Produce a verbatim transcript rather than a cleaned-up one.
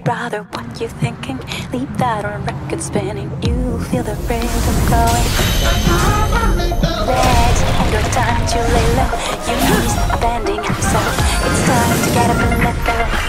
brother, what you thinking? Leave that on record spinning. You feel the rhythm going. Legs and your time to lay low. Your knees are bending, so it's time to get up and let go.